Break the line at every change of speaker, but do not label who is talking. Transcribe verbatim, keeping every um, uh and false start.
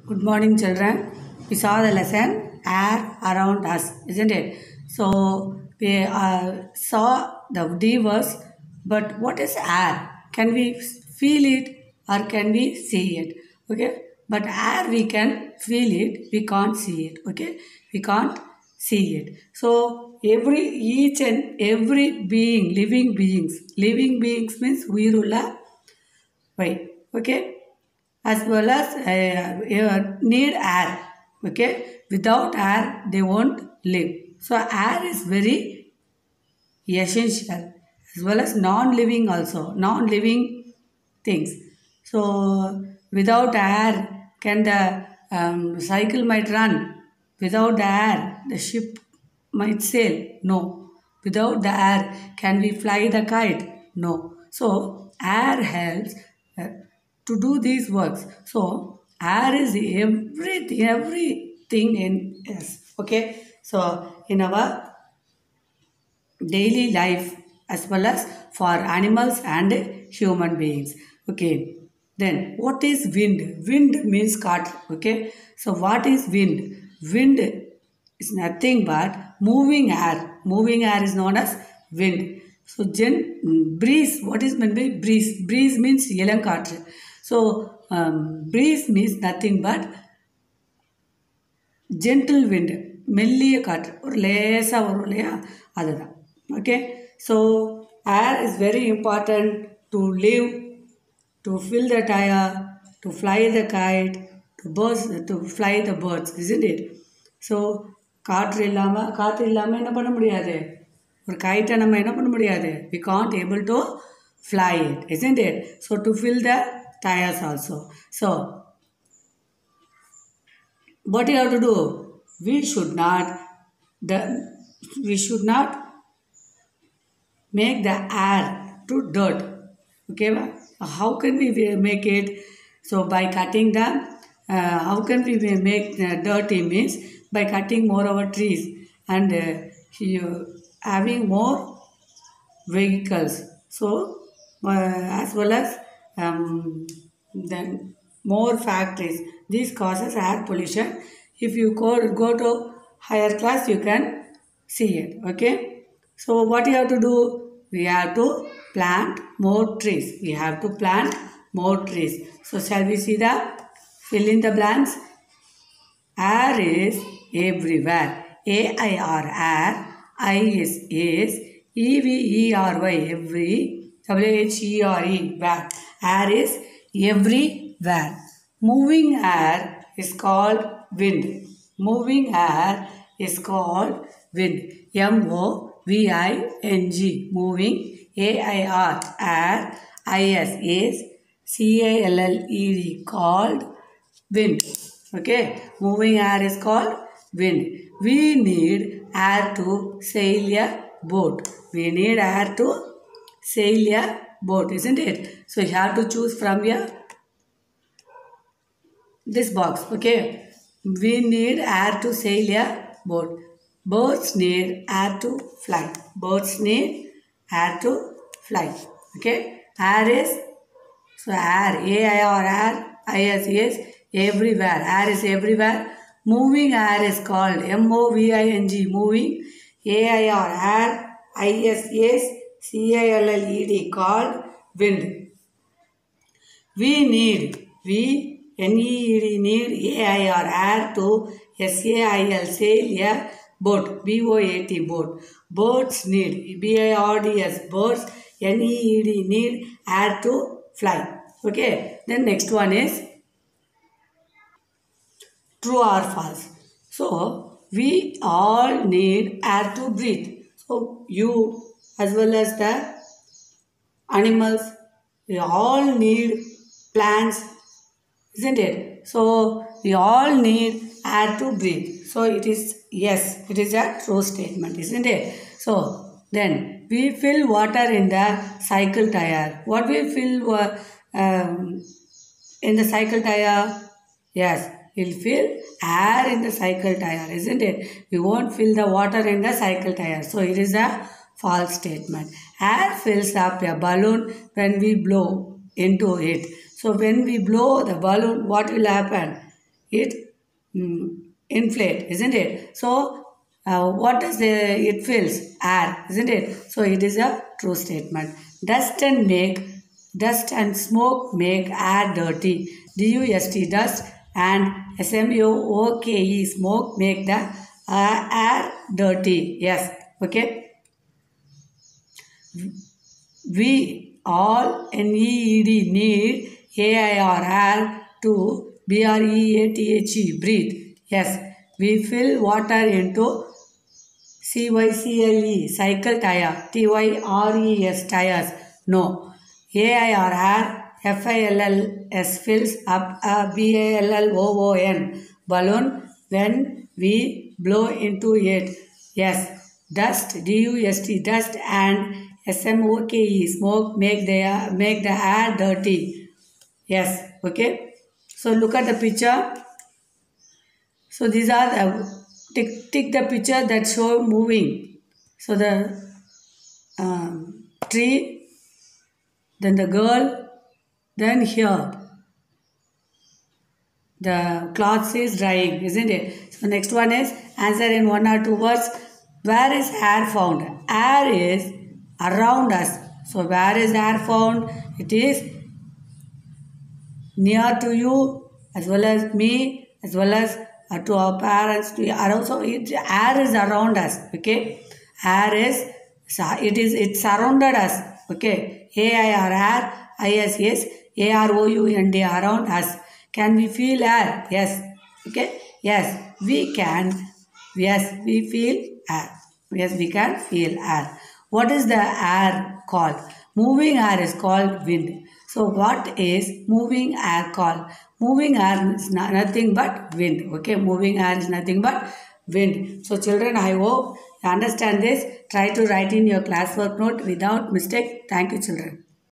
Good morning, children. We saw the lesson air around us, isn't it? So we uh, saw the D words, but what is air? Can we feel it or can we see it? Okay, but air we can feel it, we can't see it. Okay, we can't see it. So every each and every being, living beings, living beings means Uirulla Vai. Okay, as well as uh, uh, need air. Okay, without air they won't live. So air is very essential, as well as non-living also, non-living things. So without air, can the um, cycle might run? Without the air, the ship might sail? No. Without the air, can we fly the kite? No. So air helps uh, to do these works. So air is everything, everything in us. Okay. So in our daily life as well as for animals and human beings. Okay. Then what is wind? Wind means cut. Okay. So what is wind? Wind is nothing but moving air. Moving air is known as wind. So gen, breeze. What is meant by breeze? Breeze means yelankatru. So um, breeze means nothing but gentle wind. மெல்லிய காற்று ஒரு லேசாக வரும் இல்லையா அதுதான். Okay, so air is very important to live, to fill the tire, to fly the kite, to birds, to fly the birds, isn't it? So காற்று இல்லாமல் காற்று இல்லாமல் என்ன பண்ண முடியாது, ஒரு கைட்டை நம்ம என்ன பண்ண முடியாது, we can't able to fly it, isn't it? So to fill the tires also. So what you have to do, we should not the we should not make the air to dirt. Okay, how can we make it? So by cutting the uh, how can we make the dirty means by cutting more our trees and uh, having more vehicles. So uh, as well as um, then more factories. This causes air pollution. If you go, go to higher class, you can see it. Okay. So what you have to do? We have to plant more trees. We have to plant more trees. So shall we see the fill in the blanks? Air is everywhere. A I R air. I is is. E V E R Y every. W H E R E where. Air is everywhere. Moving air is called wind. Moving air is called wind. M O V I N G. Moving. A I R air. I S is C A L L E D called wind. Okay. Moving air is called wind. We need air to sail a boat. We need air to sail a boat, isn't it? So you have to choose from here this box. Okay. We need air to sail a boat. Birds need air to fly. Birds need air to fly. Okay. Air is, so air, A I R air, I S is everywhere. Air is everywhere. Moving air is called M O V I N G. Moving. A I R air, I S is C A L L E D called wind. We need, we N E E D need A I R air to S A I L sail a boat. B O A T boat. Birds need B I R D S birds. N E E D need air to fly. Okay. Then next one is true or false. So we all need air to breathe. So you as well as the animals, we all need plants, isn't it? So we all need air to breathe. So it is yes, it is a true statement, isn't it? So then we fill water in the cycle tire. What we fill uh, um, in the cycle tire? Yes, we'll fill air in the cycle tire, isn't it? We won't fill the water in the cycle tire. So it is a false statement. Air fills up a balloon when we blow into it. So when we blow the balloon, what will happen? it mm, inflate, isn't it? So uh, what does the, it fills? Air, isn't it? So it is a true statement. Dust and make dust and smoke make air dirty. D U S T, dust, and S M O K E, smoke, make the uh, air dirty. Yes, okay. We all need need A I R R to B R E A T H E, breathe. Yes, we fill water into C Y C L E, cycle tire. T Y R E S, tires. No. A I R R F I L L S, fills up a B A L L O O N, balloon, when we blow into it. Yes. Dust, D U S T, dust, and S M O K E, smoke, make the, make the air dirty. Yes. Okay. So look at the picture. So these are the, tick, tick the picture that show moving. So the um, tree, then the girl, then here the cloth is drying, isn't it? So next one is answer in one or two words. Where is air found? Air is around us. So where is air found? It is near to you, as well as me, as well as uh, to our parents. To around. So it, air is around us. Okay, air is it is it surrounded us. Okay, A I R R I S S A R O U N D, around us. Can we feel air? Yes. Okay. Yes, we can. Yes, we feel air. Yes, we can feel air. What is the air called? Moving air is called wind. So what is moving air called? Moving air is nothing but wind. Okay, moving air is nothing but wind. So children, I hope you understand this. Try to write in your classwork note without mistake. Thank you, children.